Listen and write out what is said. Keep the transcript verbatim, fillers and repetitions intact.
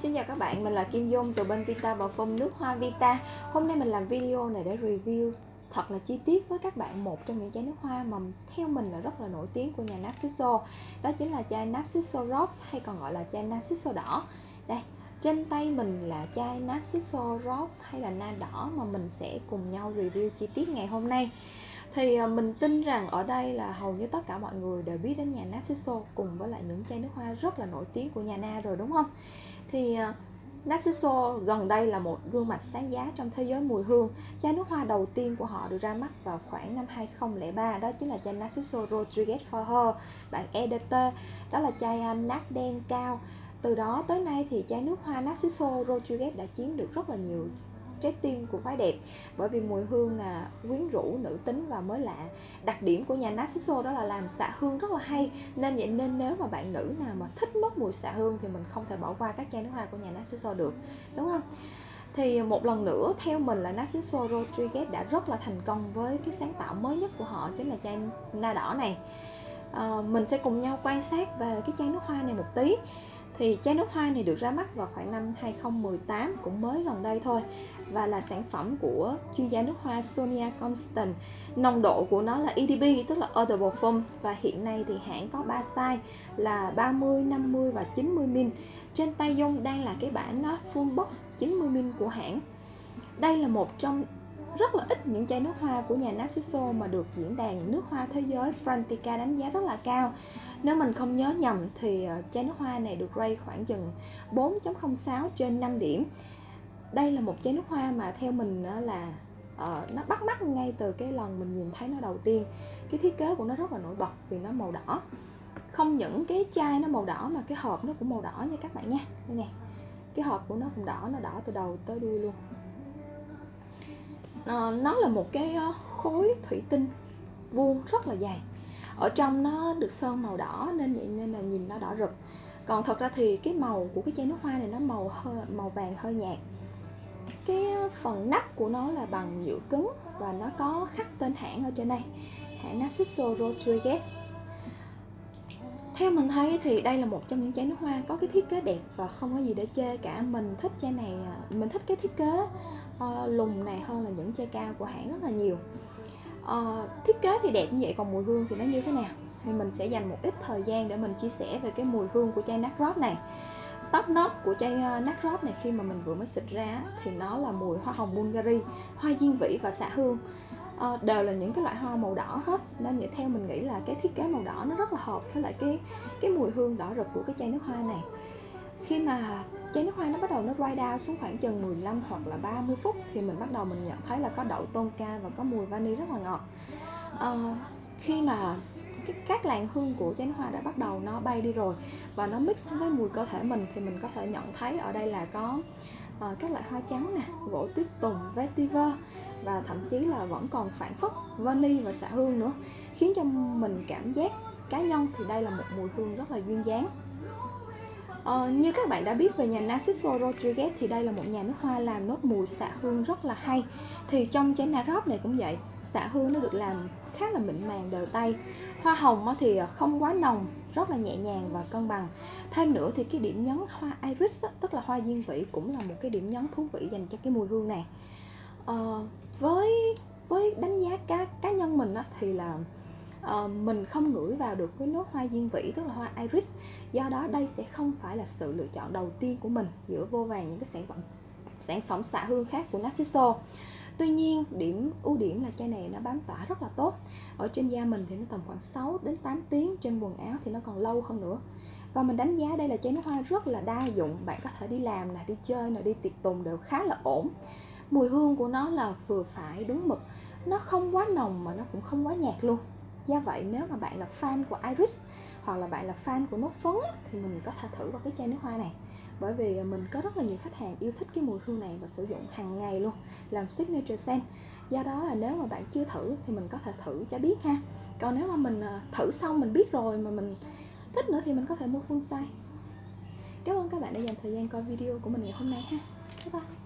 Xin chào các bạn, mình là Kim Dung từ bên Vita Parfum nước hoa Vita. Hôm nay mình làm video này để review thật là chi tiết với các bạn một trong những chai nước hoa mà theo mình là rất là nổi tiếng của nhà Narciso. Đó chính là chai Narciso Rose hay còn gọi là chai Narciso đỏ. Đây, trên tay mình là chai Narciso Rose hay là na đỏ mà mình sẽ cùng nhau review chi tiết ngày hôm nay. Thì mình tin rằng ở đây là hầu như tất cả mọi người đều biết đến nhà Narciso cùng với lại những chai nước hoa rất là nổi tiếng của nhà Na rồi đúng không? Thì Narciso gần đây là một gương mặt sáng giá trong thế giới mùi hương. Chai nước hoa đầu tiên của họ được ra mắt vào khoảng năm hai không không ba, đó chính là chai Narciso Rodriguez for Her bản e đê tê. Đó là chai nát đen cao. Từ đó tới nay thì chai nước hoa Narciso Rodriguez đã chiếm được rất là nhiều trái tim của phái đẹp, bởi vì mùi hương là quyến rũ, nữ tính và mới lạ. Đặc điểm của nhà Narciso đó là làm xạ hương rất là hay, nên vậy nên nếu mà bạn nữ nào mà thích mất mùi xạ hương thì mình không thể bỏ qua các chai nước hoa của nhà Narciso được, đúng không? Thì một lần nữa theo mình là Narciso Rodriguez đã rất là thành công với cái sáng tạo mới nhất của họ, chính là chai na đỏ này. À, mình sẽ cùng nhau quan sát về cái chai nước hoa này một tí. Thì chai nước hoa này được ra mắt vào khoảng năm hai không một tám, cũng mới gần đây thôi, và là sản phẩm của chuyên gia nước hoa Sonia Constant. Nồng độ của nó là e đê bê, tức là Eau de Parfum, và hiện nay thì hãng có ba size là ba mươi, năm mươi và chín mươi mi li lít. Trên tay Dung đang là cái bản nó full box chín mươi mi li lít của hãng. Đây là một trong rất là ít những chai nước hoa của nhà Narciso mà được diễn đàn nước hoa thế giới Fragrantica đánh giá rất là cao. Nếu mình không nhớ nhầm thì chai nước hoa này được rate khoảng chừng bốn chấm không sáu trên năm điểm. Đây là một chai nước hoa mà theo mình là uh, nó bắt mắt ngay từ cái lần mình nhìn thấy nó đầu tiên. Cái thiết kế của nó rất là nổi bật vì nó màu đỏ. Không những cái chai nó màu đỏ mà cái hộp nó cũng màu đỏ nha các bạn nha. Đây nè, cái hộp của nó cũng đỏ, nó đỏ từ đầu tới đuôi luôn. Uh, nó là một cái khối thủy tinh vuông rất là dày. Ở trong nó được sơn màu đỏ nên vậy nên là nhìn nó đỏ rực. Còn thật ra thì cái màu của cái chai nước hoa này nó màu hơi, màu vàng hơi nhạt. Cái phần nắp của nó là bằng nhựa cứng và nó có khắc tên hãng ở trên đây, hãng Narciso Rodriguez. Theo mình thấy thì đây là một trong những chai nước hoa có cái thiết kế đẹp và không có gì để chê cả. Mình thích chai này, mình thích cái thiết kế uh, lùn này hơn là những chai cao của hãng rất là nhiều. Uh, thiết kế thì đẹp như vậy, còn mùi hương thì nó như thế nào thì mình sẽ dành một ít thời gian để mình chia sẻ về cái mùi hương của chai Narciso này. Top note của chai Narciso này khi mà mình vừa mới xịt ra thì nó là mùi hoa hồng Bulgari, hoa diên vĩ và xạ hương. Uh, đều là những cái loại hoa màu đỏ hết, nên vậy theo mình nghĩ là cái thiết kế màu đỏ nó rất là hợp với lại cái cái mùi hương đỏ rực của cái chai nước hoa này. Khi mà chai nước hoa nó bắt đầu nó dry down xuống khoảng chừng mười lăm hoặc là ba mươi phút thì mình bắt đầu mình nhận thấy là có đậu tonka và có mùi vani rất là ngọt. Uh, khi mà cái, các làn hương của chai nước hoa đã bắt đầu nó bay đi rồi và nó mix với mùi cơ thể mình thì mình có thể nhận thấy ở đây là có uh, các loại hoa trắng nè, gỗ tuyết tùng, vetiver và thậm chí là vẫn còn phảng phất vani và xạ hương nữa, khiến cho mình cảm giác cá nhân thì đây là một mùi hương rất là duyên dáng. Ờ, như các bạn đã biết về nhà Narciso Rodriguez thì đây là một nhà nước hoa làm nốt mùi xạ hương rất là hay. Thì trong chai Narciso này cũng vậy, xạ hương nó được làm khá là mịn màng đều tay. Hoa hồng thì không quá nồng, rất là nhẹ nhàng và cân bằng. Thêm nữa thì cái điểm nhấn hoa iris, tức là hoa diên vĩ, cũng là một cái điểm nhấn thú vị dành cho cái mùi hương này. Ờ, với với đánh giá cá cá nhân mình thì là Uh, mình không ngửi vào được cái nốt hoa diên vĩ, tức là hoa iris. Do đó đây sẽ không phải là sự lựa chọn đầu tiên của mình giữa vô vàn những cái sản phẩm sản phẩm xạ hương khác của Narciso. Tuy nhiên điểm ưu điểm là chai này nó bám tỏa rất là tốt. Ở trên da mình thì nó tầm khoảng sáu đến tám tiếng, trên quần áo thì nó còn lâu hơn nữa. Và mình đánh giá đây là chai nước hoa rất là đa dụng, bạn có thể đi làm nè, đi chơi nè, đi tiệc tùng đều khá là ổn. Mùi hương của nó là vừa phải đúng mực, nó không quá nồng mà nó cũng không quá nhạt luôn. Do vậy nếu mà bạn là fan của iris hoặc là bạn là fan của nốt phấn thì mình có thể thử vào cái chai nước hoa này, bởi vì mình có rất là nhiều khách hàng yêu thích cái mùi hương này và sử dụng hàng ngày luôn, làm signature scent. Do đó là nếu mà bạn chưa thử thì mình có thể thử cho biết ha. Còn nếu mà mình thử xong mình biết rồi mà mình thích nữa thì mình có thể mua full size. Cảm ơn các bạn đã dành thời gian coi video của mình ngày hôm nay ha. Bye bye.